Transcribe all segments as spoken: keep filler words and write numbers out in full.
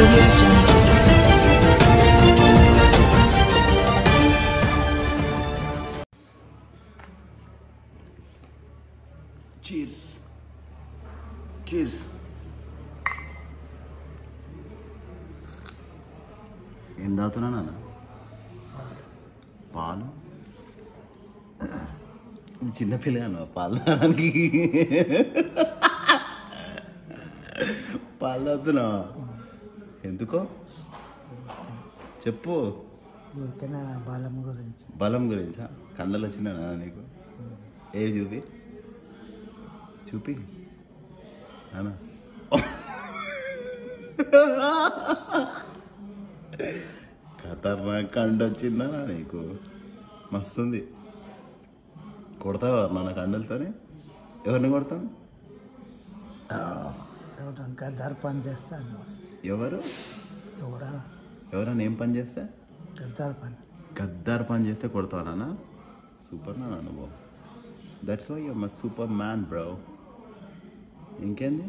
Cheers. Cheers. ఏం తాగుతున్నా నాన్న? పాలు? చిన్నపిల్లగా పాలు తాగడానికి పాలు తాగుతున్నావా? ఎందుకో చెప్పు. బలం గురించి. బలం గురించా? కండలు వచ్చినా నీకు? ఏ చూపి చూపి నానా. ఖతర్నాక్ కండ వచ్చిందా నీకు? మస్తుంది. కొడతావా మన కండలతోనే? ఎవరిని కొడతాను? గద్దారు పని చేస్తాను. ఎవరు ఎవరా ఎవరైనా ఏం పని చేస్తే? గద్దారు పని. గద్దారు పని చేస్తే కొడతావా నాన్న? సూపర్ నాన్న నువ్వు. That's why you my superman bro. ఇంకేంది?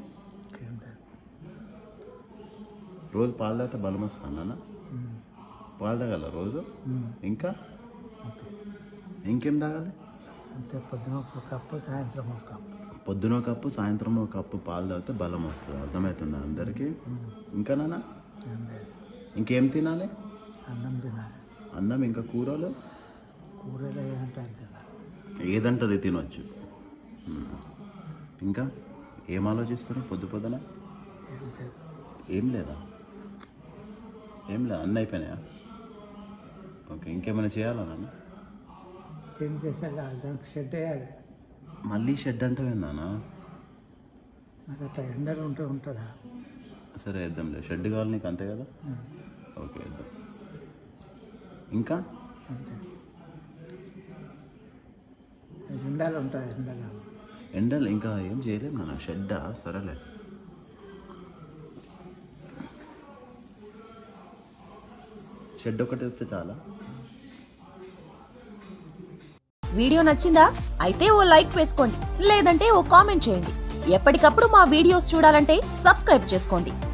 రోజు పాలు తాగితే బలం వస్తుంది నాన్న? పాలు తాగాల రోజు? ఇంకా ఇంకేం తాగాలి? అంతే. పొద్దున ఒక కప్పు, సాయంత్రం ఒక కప్పు. పొద్దున ఒక కప్పు, సాయంత్రం ఒక కప్పు పాలు తాగితే బలం వస్తుంది. అర్థమవుతుందా అందరికీ? ఇంకా నాన్న ఇంకేం తినాలి? అన్నం తినాలి. అన్నం. ఇంకా కూరలు? కూరలు ఏదంటే తినాలి. ఏదంటే అది తినొచ్చు. ఇంకా ఏం ఆలోచిస్తున్నావు పొద్దు పొద్దున? ఏం లేదా? ఏం లేదా? అన్నీ అయిపోయినాయా? ఓకే. ఇంకేమైనా చేయాలా నాన్న? ఏం చేసాక దానికి షెడ్ వేయాలి. మళ్ళీ షెడ్ అంటే ఏందానా? మరి అట్లా ఎండలు ఉంటూ ఉంటుందా? సరే వేద్దాంలే. షెడ్ కావాలి నీకు, అంతే కదా? ఓకే వేద్దాం. ఇంకా అంతే. ఎండలు ఉంటాయి. ఎండలు ఎండలు ఇంకా ఏం చేయలేము నాన్న. షెడ్డా? సరేలే. షెడ్ ఒకటి వేస్తే చాలా. వీడియో నచ్చిందా? అయితే ఓ లైక్ వేసుకోండి, లేదంటే ఓ కామెంట్ చేయండి. ఎప్పటికప్పుడు మా వీడియోస్ చూడాలంటే సబ్స్క్రైబ్ చేసుకోండి.